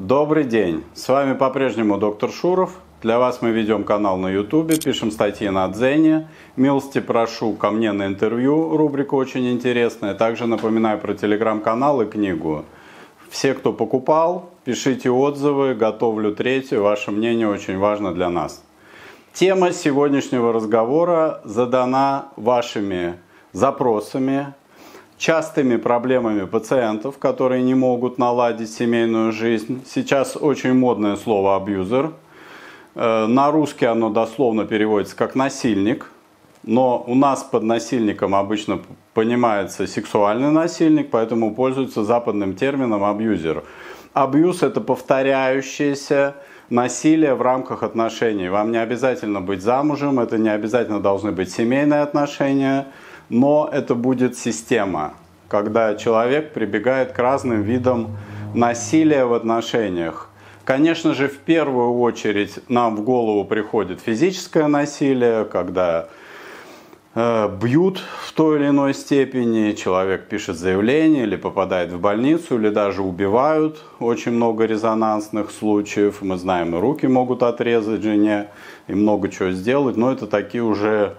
Добрый день, с вами по-прежнему доктор Шуров. Для вас мы ведем канал на YouTube, пишем статьи на Дзене. Милости прошу ко мне на интервью, рубрика очень интересная. Также напоминаю про телеграм-канал и книгу. Все, кто покупал, пишите отзывы, готовлю третью, ваше мнение очень важно для нас. Тема сегодняшнего разговора задана вашими запросами, частыми проблемами пациентов, которые не могут наладить семейную жизнь. Сейчас очень модное слово «абьюзер». На русский оно дословно переводится как «насильник». Но у нас под насильником обычно понимается сексуальный насильник, поэтому пользуются западным термином «абьюзер». Абьюз – это повторяющееся насилие в рамках отношений. Вам не обязательно быть замужем, это не обязательно должны быть семейные отношения. Но это будет система, когда человек прибегает к разным видам насилия в отношениях. Конечно же, в первую очередь нам в голову приходит физическое насилие, когда бьют в той или иной степени, человек пишет заявление или попадает в больницу, или даже убивают. Очень много резонансных случаев. Мы знаем, и руки могут отрезать жене, и много чего сделать, но это такие уже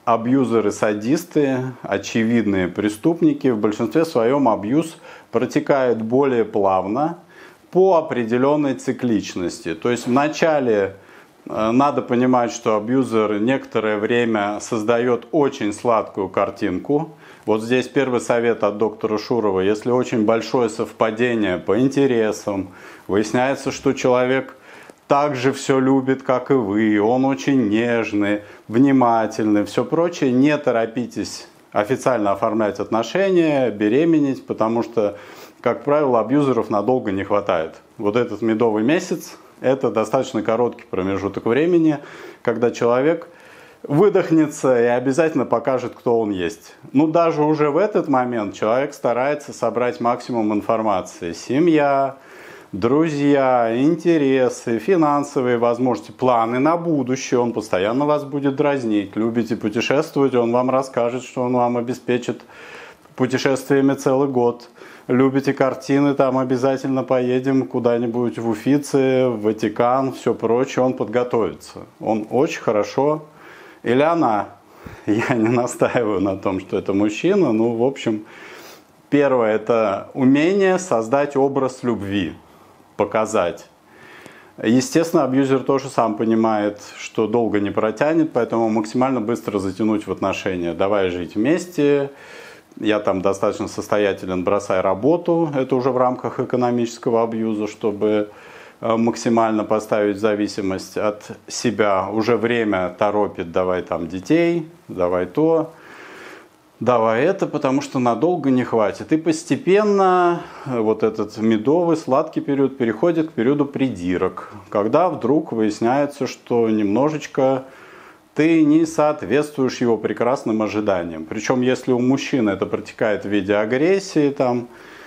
абьюзеры-садисты, очевидные преступники. В большинстве своем абьюз протекает более плавно по определенной цикличности. То есть вначале надо понимать, что абьюзер некоторое время создает очень сладкую картинку. Вот здесь первый совет от доктора Шурова. Если очень большое совпадение по интересам, выясняется, что человек так же все любит, как и вы, он очень нежный, внимательный, все прочее, не торопитесь официально оформлять отношения, беременеть, потому что, как правило, абьюзеров надолго не хватает. Вот этот медовый месяц – это достаточно короткий промежуток времени, когда человек выдохнется и обязательно покажет, кто он есть. Ну, даже уже в этот момент человек старается собрать максимум информации. Семья, друзья, интересы, финансовые возможности, планы на будущее. Он постоянно вас будет дразнить. Любите путешествовать, он вам расскажет, что он вам обеспечит путешествиями целый год. Любите картины, там обязательно поедем куда-нибудь в Уфицы, в Ватикан, все прочее. Он подготовится. Он очень хорошо. Или она. Я не настаиваю на том, что это мужчина. Ну, в общем, первое – это умение создать образ любви. Показать. Естественно, абьюзер тоже сам понимает, что долго не протянет, поэтому максимально быстро затянуть в отношения. Давай жить вместе, я там достаточно состоятелен, бросай работу. Это уже в рамках экономического абьюза, чтобы максимально поставить зависимость от себя. Уже время торопит, давай там детей, давай то. Давай это, потому что надолго не хватит. И постепенно вот этот медовый, сладкий период переходит к периоду придирок, когда вдруг выясняется, что немножечко ты не соответствуешь его прекрасным ожиданиям. Причем, если у мужчины это протекает в виде агрессии, там,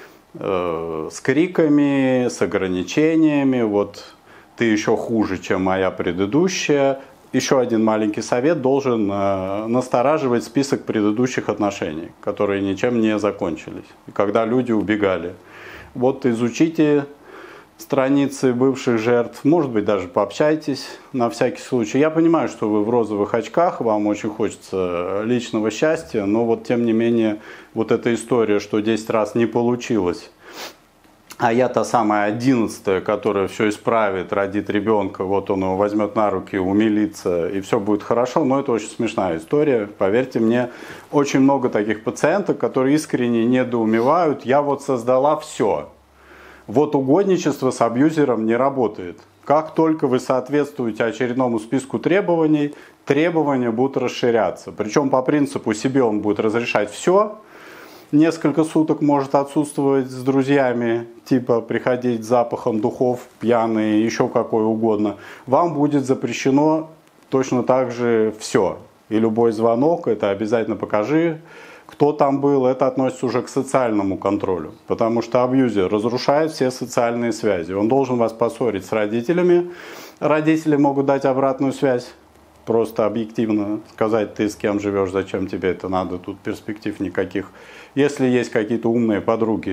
с криками, с ограничениями, вот ты еще хуже, чем моя предыдущая. Еще один маленький совет: должен настораживать список предыдущих отношений, которые ничем не закончились, когда люди убегали. Вот изучите страницы бывших жертв, может быть, даже пообщайтесь на всякий случай. Я понимаю, что вы в розовых очках, вам очень хочется личного счастья, но вот тем не менее вот эта история, что 10 раз не получилось, а я та самая 11-я, которая все исправит, родит ребенка, вот он его возьмет на руки, умилится, и все будет хорошо. Но это очень смешная история. Поверьте мне, очень много таких пациенток, которые искренне недоумевают. Я вот создала все. Вот угодничество с абьюзером не работает. Как только вы соответствуете очередному списку требований, требования будут расширяться. Причем по принципу себе он будет разрешать все. Несколько суток может отсутствовать с друзьями, типа приходить с запахом духов, пьяный, еще какой угодно. Вам будет запрещено точно так же все. И любой звонок, это обязательно покажи, кто там был. Это относится уже к социальному контролю. Потому что абьюзер разрушает все социальные связи. Он должен вас поссорить с родителями. Родители могут дать обратную связь. Просто объективно сказать, ты с кем живешь, зачем тебе это надо, тут перспектив никаких. Если есть какие-то умные подруги,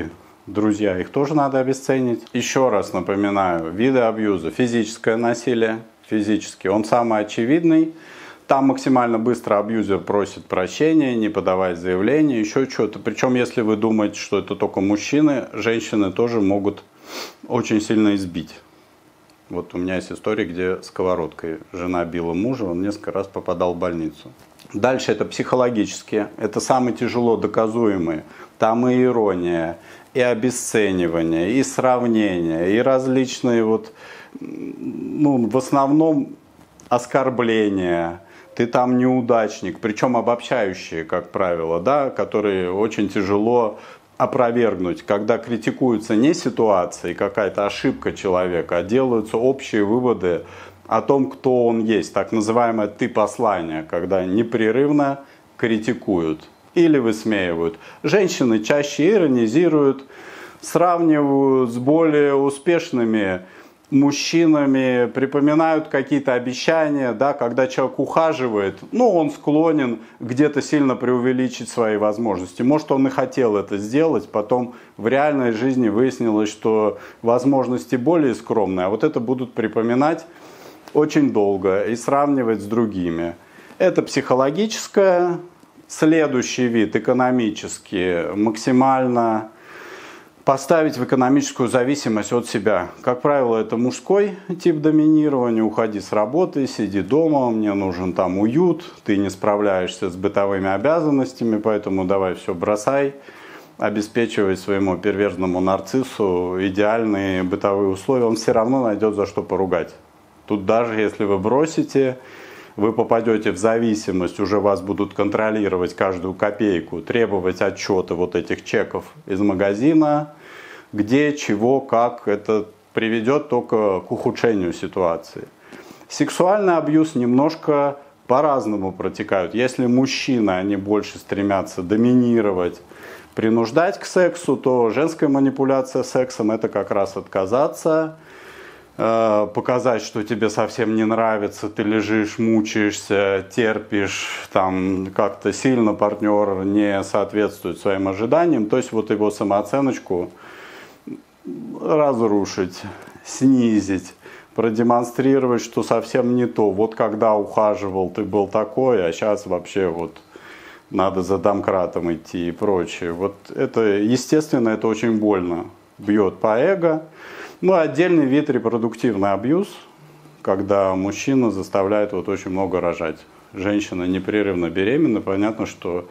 друзья, их тоже надо обесценить. Еще раз напоминаю, виды абьюза. Физическое насилие, физически, он самый очевидный. Там максимально быстро абьюзер просит прощения, не подавать заявление, еще что-то. Причем, если вы думаете, что это только мужчины, женщины тоже могут очень сильно избить. Вот у меня есть история, где сковородкой жена била мужа, он несколько раз попадал в больницу. Дальше это психологические, это самые тяжело доказуемые. Там и ирония, и обесценивание, и сравнение, и различные в основном оскорбления. Ты там неудачник, причем обобщающие, как правило, да, которые очень тяжело опровергнуть, когда критикуются не ситуации, какая-то ошибка человека, а делаются общие выводы о том, кто он есть, так называемое «ты послание», когда непрерывно критикуют или высмеивают. Женщины чаще иронизируют, сравнивают с более успешными мужчинами, припоминают какие-то обещания, да, когда человек ухаживает, он склонен где-то сильно преувеличить свои возможности. Может, он и хотел это сделать, потом в реальной жизни выяснилось, что возможности более скромные, а вот это будут припоминать очень долго и сравнивать с другими. Это психологическое. Следующий вид, экономический, максимально поставить в экономическую зависимость от себя. Как правило, это мужской тип доминирования. Уходи с работы, сиди дома, мне нужен там уют, ты не справляешься с бытовыми обязанностями, поэтому давай все бросай, обеспечивай своему перверзному нарциссу идеальные бытовые условия, он все равно найдет за что поругать. Тут даже если вы бросите, вы попадете в зависимость, уже вас будут контролировать каждую копейку, требовать отчеты вот этих чеков из магазина, где, чего, как. Это приведет только к ухудшению ситуации. Сексуальный абьюз немножко по-разному протекают. Если мужчины, они больше стремятся доминировать, принуждать к сексу, то женская манипуляция сексом – это как раз отказаться, показать, что тебе совсем не нравится, ты лежишь, мучаешься, терпишь, там как-то сильно партнер не соответствует своим ожиданиям, то есть вот его самооценочку разрушить, снизить, продемонстрировать, что совсем не то. Вот когда ухаживал, ты был такой, а сейчас вообще надо за домкратом идти и прочее. Вот это, естественно, это очень больно, бьет по эго. Отдельный вид репродуктивный абьюз, когда мужчина заставляет очень много рожать. Женщина непрерывно беременна, понятно, что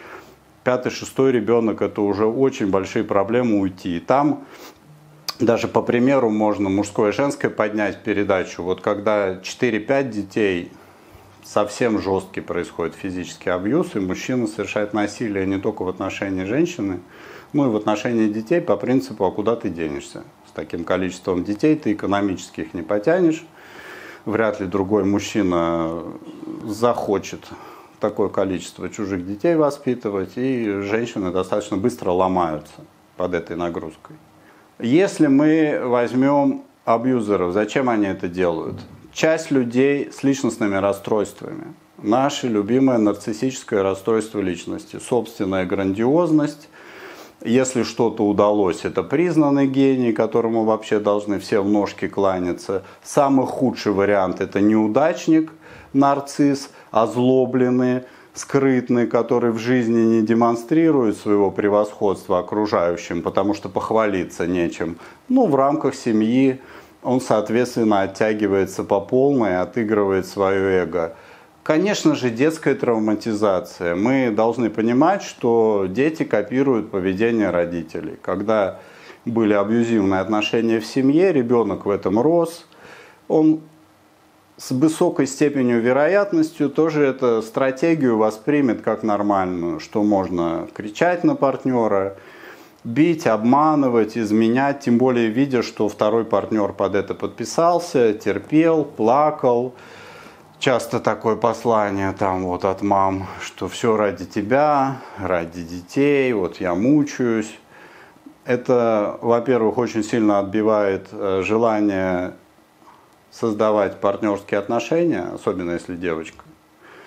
5-6 ребенок – это уже очень большие проблемы уйти. И там даже по примеру можно мужское и женское поднять передачу. Вот когда 4-5 детей, совсем жесткий происходит физический абьюз, и мужчина совершает насилие не только в отношении женщины, но и в отношении детей по принципу «а куда ты денешься?». С таким количеством детей ты экономически их не потянешь. Вряд ли другой мужчина захочет такое количество чужих детей воспитывать, и женщины достаточно быстро ломаются под этой нагрузкой. Если мы возьмем абьюзеров, зачем они это делают? Часть людей с личностными расстройствами. Наше любимое нарциссическое расстройство личности, собственная грандиозность. Если что-то удалось, это признанный гений, которому вообще должны все в ножки кланяться. Самый худший вариант – это неудачник, нарцисс, озлобленный, скрытный, который в жизни не демонстрирует своего превосходства окружающим, потому что похвалиться нечем. В рамках семьи он, соответственно, оттягивается по полной, отыгрывает свое эго. Конечно же, детская травматизация. Мы должны понимать, что дети копируют поведение родителей. Когда были абьюзивные отношения в семье, ребенок в этом рос, он с высокой степенью вероятностью тоже эту стратегию воспримет как нормальную, что можно кричать на партнера, бить, обманывать, изменять, тем более видя, что второй партнер под это подписался, терпел, плакал. Часто такое послание от мам, что все ради тебя, ради детей, я мучаюсь. Это, во-первых, очень сильно отбивает желание создавать партнерские отношения, особенно если девочка.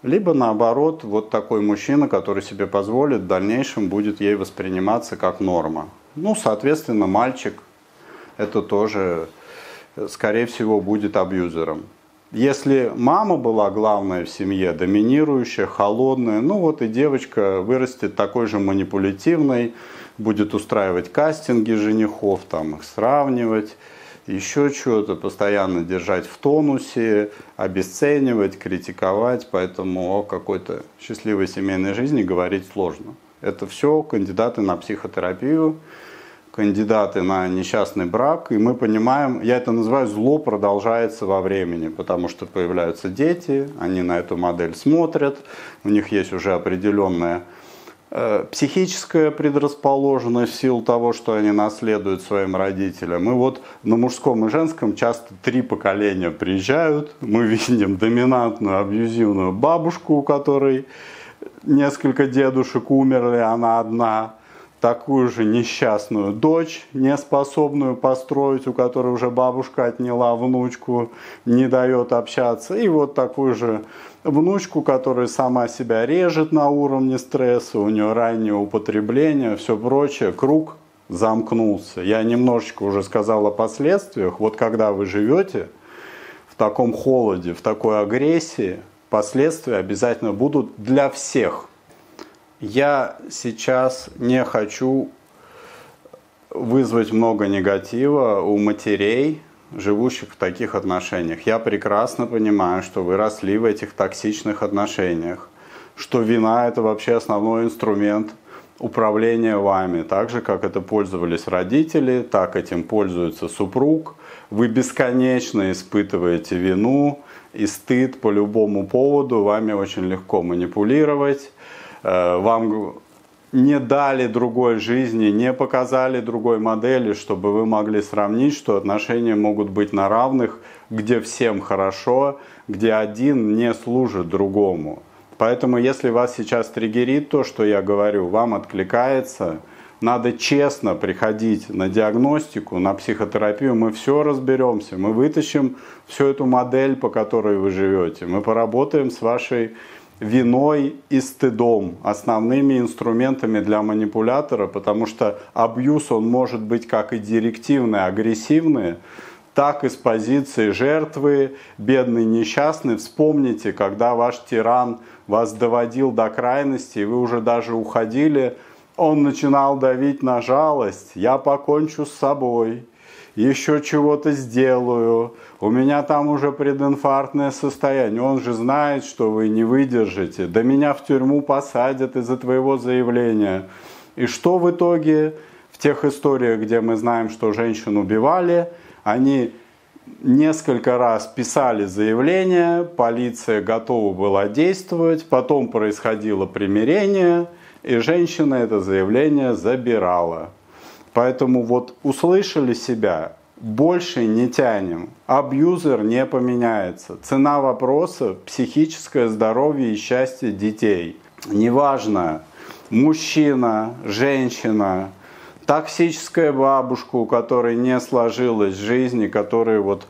Либо наоборот, вот такой мужчина, который себе позволит, в дальнейшем будет ей восприниматься как норма. Ну, соответственно, мальчик это тоже, скорее всего, будет абьюзером. Если мама была главная в семье, доминирующая, холодная, ну вот и девочка вырастет такой же манипулятивной, будет устраивать кастинги женихов, там их сравнивать, еще что-то, постоянно держать в тонусе, обесценивать, критиковать. Поэтому о какой-то счастливой семейной жизни говорить сложно. Это все кандидаты на психотерапию, кандидаты на несчастный брак. И мы понимаем, я это называю, зло продолжается во времени, потому что появляются дети, они на эту модель смотрят, у них есть уже определенная психическая предрасположенность в силу того, что они наследуют своим родителям. И вот на мужском и женском часто 3 поколения приезжают. Мы видим доминантную, абьюзивную бабушку, у которой несколько дедушек умерли, она одна. Такую же несчастную дочь, неспособную построить, у которой уже бабушка отняла внучку, не дает общаться. И вот такую же внучку, которая сама себя режет на уровне стресса, у нее раннее употребление, все прочее. Круг замкнулся. Я немножечко уже сказал о последствиях. Вот когда вы живете в таком холоде, в такой агрессии, последствия обязательно будут для всех. Я сейчас не хочу вызвать много негатива у матерей, живущих в таких отношениях. Я прекрасно понимаю, что вы росли в этих токсичных отношениях, что вина – это вообще основной инструмент управления вами. Так же, как это пользовались родители, так этим пользуется супруг. Вы бесконечно испытываете вину и стыд по любому поводу, вами очень легко манипулировать. Вам не дали другой жизни, не показали другой модели, чтобы вы могли сравнить, что отношения могут быть на равных, где всем хорошо, где один не служит другому. Поэтому, если вас сейчас триггерит то, что я говорю, вам откликается, надо честно приходить на диагностику, на психотерапию, мы все разберемся, мы вытащим всю эту модель, по которой вы живете, мы поработаем с вашей виной и стыдом, основными инструментами для манипулятора, потому что абьюз, он может быть как и директивный, агрессивный, так и с позиции жертвы, бедный, несчастный. Вспомните, когда ваш тиран вас доводил до крайности, и вы уже даже уходили, он начинал давить на жалость: я покончу с собой, еще чего-то сделаю, у меня там уже прединфарктное состояние. Он же знает, что вы не выдержите, да меня в тюрьму посадят из-за твоего заявления. И что в итоге в тех историях, где мы знаем, что женщин убивали, они несколько раз писали заявление, полиция готова была действовать, потом происходило примирение, и женщина это заявление забирала. Поэтому вот услышали себя, больше не тянем. Абьюзер не поменяется. Цена вопроса – психическое здоровье и счастье детей. Неважно, мужчина, женщина, токсическая бабушка, у которой не сложилась жизнь, которая вот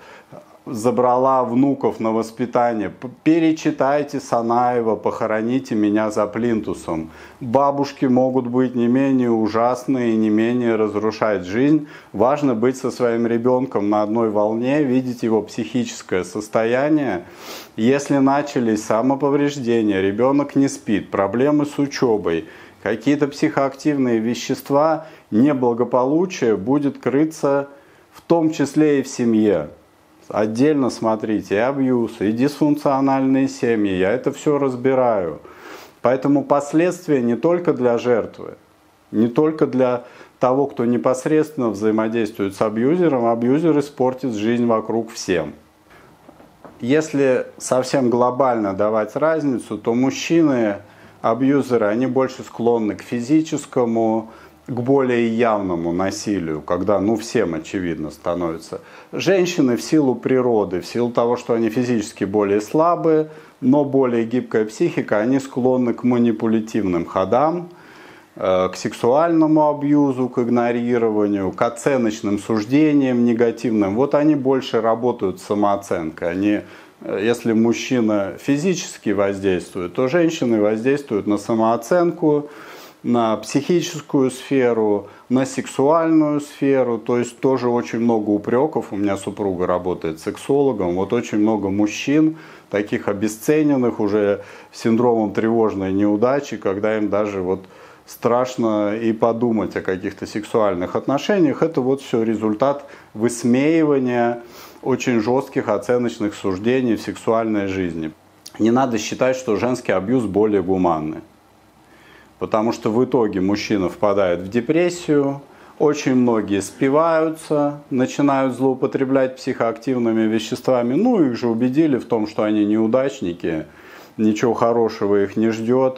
забрала внуков на воспитание. Перечитайте Санаева «Похороните меня за плинтусом». Бабушки могут быть не менее ужасные и не менее разрушать жизнь. Важно быть со своим ребенком на одной волне, видеть его психическое состояние. Если начались самоповреждения, ребенок не спит, проблемы с учебой, какие-то психоактивные вещества, неблагополучие будет крыться в том числе и в семье. Отдельно смотрите и абьюз, и дисфункциональные семьи. Я это все разбираю. Поэтому последствия не только для жертвы, не только для того, кто непосредственно взаимодействует с абьюзером. Абьюзер испортит жизнь вокруг всем. Если совсем глобально давать разницу, то мужчины, абьюзеры, они больше склонны к физическому, к более явному насилию, когда, всем очевидно становится. Женщины в силу природы, в силу того, что они физически более слабые, но более гибкая психика, они склонны к манипулятивным ходам, к сексуальному абьюзу, к игнорированию, к оценочным суждениям негативным. Вот они больше работают с самооценкой, они Если мужчина физически воздействует, то женщины воздействуют на самооценку, на психическую сферу, на сексуальную сферу. То есть тоже очень много упреков. У меня супруга работает сексологом. Вот очень много мужчин, таких обесцененных уже синдромом тревожной неудачи, когда им даже вот страшно и подумать о каких-то сексуальных отношениях. Это вот все результат высмеивания очень жестких оценочных суждений в сексуальной жизни. Не надо считать, что женский абьюз более гуманный. Потому что в итоге мужчина впадает в депрессию, очень многие спиваются, начинают злоупотреблять психоактивными веществами. Ну, их же убедили в том, что они неудачники, ничего хорошего их не ждет.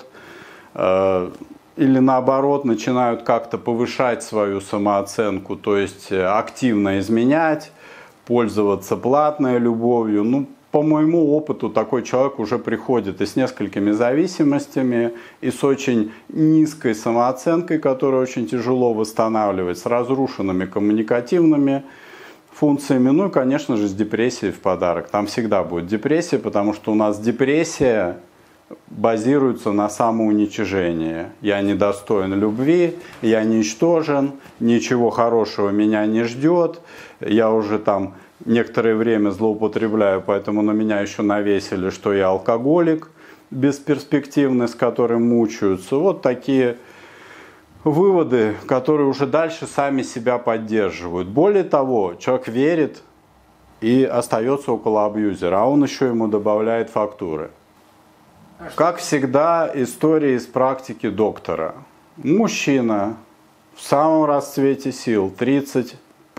Или наоборот, начинают как-то повышать свою самооценку, то есть активно изменять, пользоваться платной любовью. Ну, по моему опыту, такой человек уже приходит и с несколькими зависимостями, и с очень низкой самооценкой, которую очень тяжело восстанавливать, с разрушенными коммуникативными функциями, ну и, конечно же, с депрессией в подарок. Там всегда будет депрессия, потому что у нас депрессия базируется на самоуничижении. Я недостоин любви, я ничтожен, ничего хорошего меня не ждет, я уже там некоторое время злоупотребляю, поэтому на меня еще навесили, что я алкоголик бесперспективный, с которым мучаются. Вот такие выводы, которые уже дальше сами себя поддерживают. Более того, человек верит и остается около абьюзера, а он еще ему добавляет фактуры. Как всегда, история из практики доктора. Мужчина в самом расцвете сил, 30+.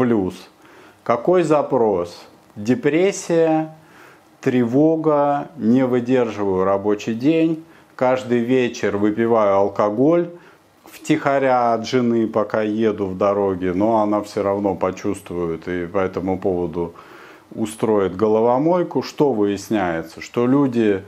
Какой запрос? Депрессия, тревога, не выдерживаю рабочий день, каждый вечер выпиваю алкоголь, втихаря от жены, пока еду в дороге, но она все равно почувствует и по этому поводу устроит головомойку. Что выясняется? Что люди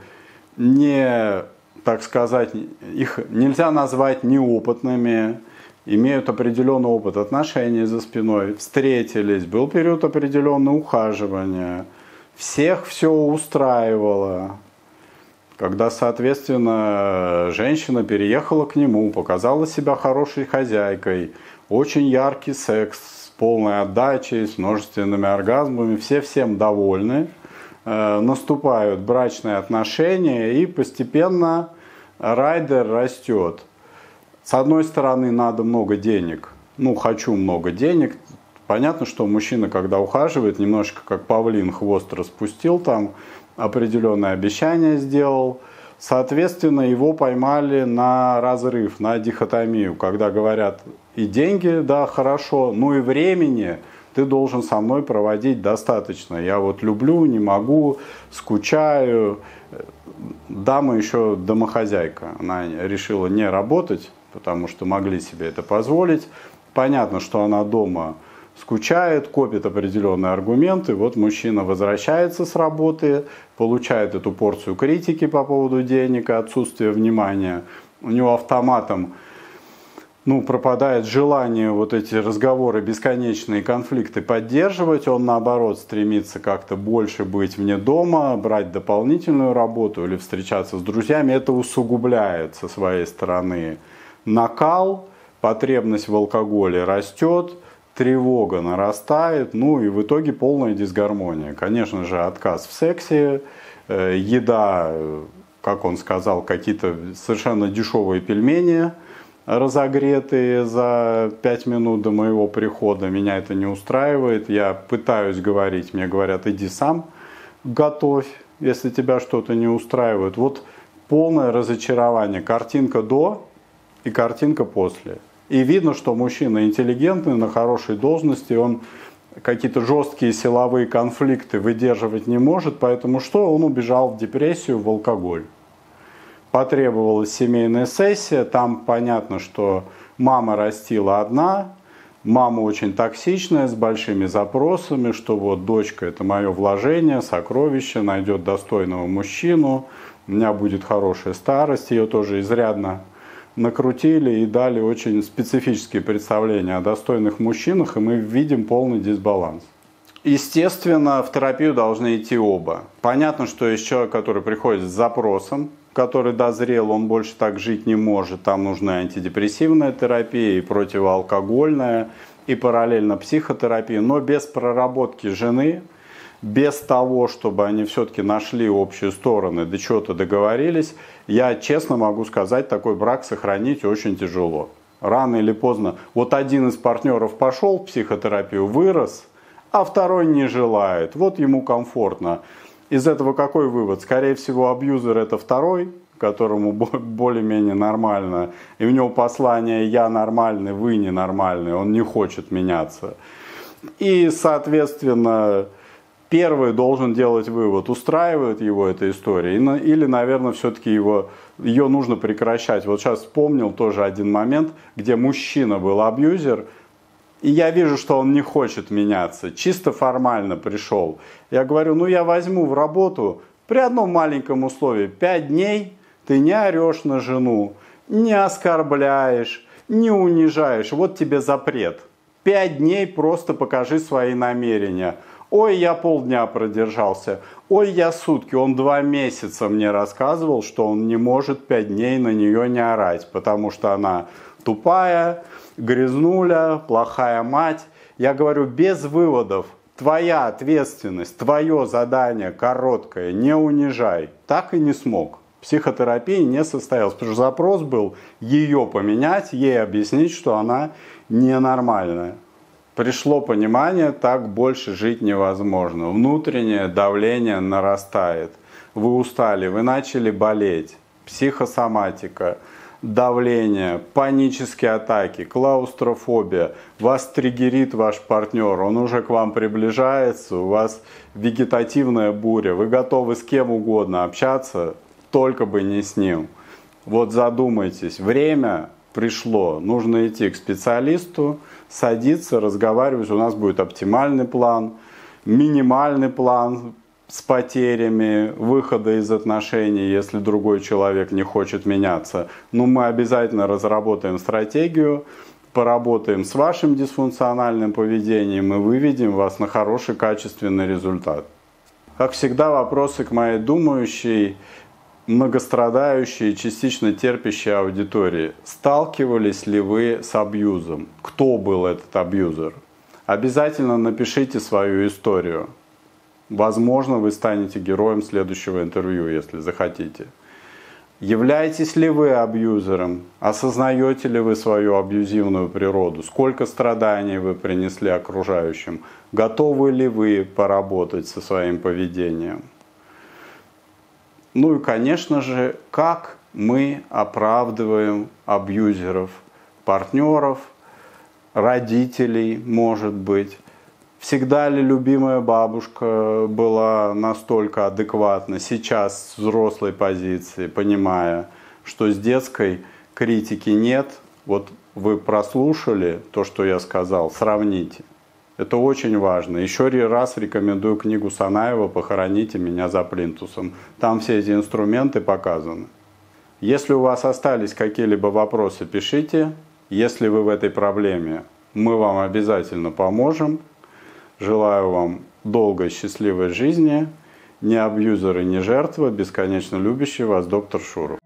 не, так сказать, их нельзя назвать неопытными, имеют определенный опыт отношений за спиной, встретились, был период определенного ухаживания, всех все устраивало. Когда, соответственно, женщина переехала к нему, показала себя хорошей хозяйкой, очень яркий секс с полной отдачей, с множественными оргазмами, все всем довольны, наступают брачные отношения и постепенно райдер растет. С одной стороны, надо много денег. Ну, хочу много денег. Понятно, что мужчина, когда ухаживает, немножко как павлин хвост распустил, там определенное обещание сделал. Соответственно, его поймали на разрыв, на дихотомию, когда говорят, и деньги, да, хорошо, но и времени ты должен со мной проводить достаточно. Я вот люблю, не могу, скучаю. Дама еще домохозяйка. Она решила не работать, потому что могли себе это позволить. Понятно, что она дома скучает, копит определенные аргументы. Вот мужчина возвращается с работы, получает эту порцию критики по поводу денег и отсутствия внимания. У него автоматом пропадает желание вот эти разговоры, бесконечные конфликты поддерживать. Он, наоборот, стремится как-то больше быть вне дома, брать дополнительную работу или встречаться с друзьями. Это усугубляет со своей стороны накал, потребность в алкоголе растет, тревога нарастает, и в итоге полная дисгармония. Конечно же, отказ в сексе, еда, как он сказал, какие-то совершенно дешевые пельмени, разогретые за 5 минут до моего прихода. Меня это не устраивает. Я пытаюсь говорить, мне говорят, иди сам готовь, если тебя что-то не устраивает. Вот полное разочарование. Картинка до и картинка после. И видно, что мужчина интеллигентный, на хорошей должности, он какие-то жесткие силовые конфликты выдерживать не может, поэтому что? Он убежал в депрессию, в алкоголь. Потребовалась семейная сессия, там понятно, что мама растила одна, мама очень токсичная, с большими запросами, что вот дочка это мое вложение, сокровище, найдет достойного мужчину, у меня будет хорошая старость, ее тоже изрядно накрутили и дали очень специфические представления о достойных мужчинах, и мы видим полный дисбаланс. Естественно, в терапию должны идти оба. Понятно, что есть человек, который приходит с запросом, который дозрел, он больше так жить не может. Там нужна антидепрессивная терапия и противоалкогольная, и параллельно психотерапия. Но без проработки жены, без того, чтобы они все-таки нашли общие стороны, до чего-то договорились, я честно могу сказать, такой брак сохранить очень тяжело. Рано или поздно. Вот один из партнеров пошел в психотерапию, вырос, а второй не желает. Вот ему комфортно. Из этого какой вывод? Скорее всего, абьюзер это второй, которому более-менее нормально. И у него послание «я нормальный, вы ненормальный», он не хочет меняться. И, соответственно, первый должен делать вывод, устраивает его эта история, или, наверное, все-таки ее нужно прекращать. Вот сейчас вспомнил тоже один момент, где мужчина был абьюзер, и я вижу, что он не хочет меняться, чисто формально пришел. Я говорю, ну я возьму в работу при одном маленьком условии, 5 дней ты не орешь на жену, не оскорбляешь, не унижаешь, вот тебе запрет. 5 дней просто покажи свои намерения. Ой, я полдня продержался, ой, я сутки. Он 2 месяца мне рассказывал, что он не может 5 дней на нее не орать, потому что она тупая, грязнуля, плохая мать. Я говорю, без выводов, твоя ответственность, твое задание короткое, не унижай. Так и не смог. Психотерапия не состоялась, потому что запрос был ее поменять, ей объяснить, что она ненормальная. Пришло понимание, так больше жить невозможно. Внутреннее давление нарастает. Вы устали, вы начали болеть. Психосоматика, давление, панические атаки, клаустрофобия. Вас триггерит ваш партнер, он уже к вам приближается, у вас вегетативная буря. Вы готовы с кем угодно общаться, только бы не с ним. Вот задумайтесь, время пришло, нужно идти к специалисту, садиться, разговаривать. У нас будет оптимальный план, минимальный план с потерями, выхода из отношений, если другой человек не хочет меняться. Но мы обязательно разработаем стратегию, поработаем с вашим дисфункциональным поведением и выведем вас на хороший, качественный результат. Как всегда, вопросы к моей думающей, многострадающей, частично терпящей аудитории. Сталкивались ли вы с абьюзом? Кто был этот абьюзер? Обязательно напишите свою историю. Возможно, вы станете героем следующего интервью, если захотите. Являетесь ли вы абьюзером? Осознаете ли вы свою абьюзивную природу? Сколько страданий вы принесли окружающим? Готовы ли вы поработать со своим поведением? Ну и, конечно же, как мы оправдываем абьюзеров, партнеров, родителей, может быть. Всегда ли любимая бабушка была настолько адекватна сейчас с взрослой позиции, понимая, что с детской критики нет? Вот вы прослушали то, что я сказал, сравните. Это очень важно. Еще раз рекомендую книгу Санаева «Похороните меня за плинтусом». Там все эти инструменты показаны. Если у вас остались какие-либо вопросы, пишите. Если вы в этой проблеме, мы вам обязательно поможем. Желаю вам долгой, счастливой жизни. Не абьюзер и не жертва, бесконечно любящий вас доктор Шуров.